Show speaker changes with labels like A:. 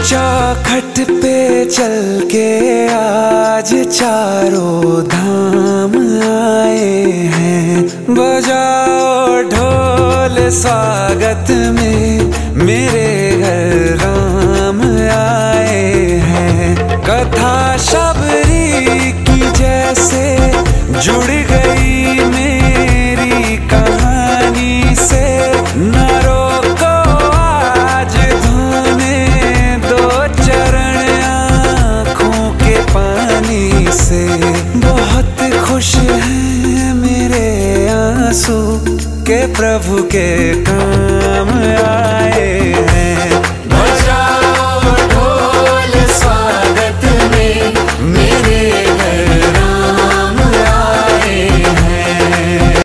A: चौखट पे चल के आज चारों धाम आए हैं। बजाओ ढोल स्वागत में, मेरे घर राम आए हैं। कथा शबरी की जैसे जुड़ गई मेरी कहानी से। न रोको आज धोने दो चरण आँखों के पानी से। बहुत खुश हैं मेरे आंसू के प्रभु के काम आए हैं।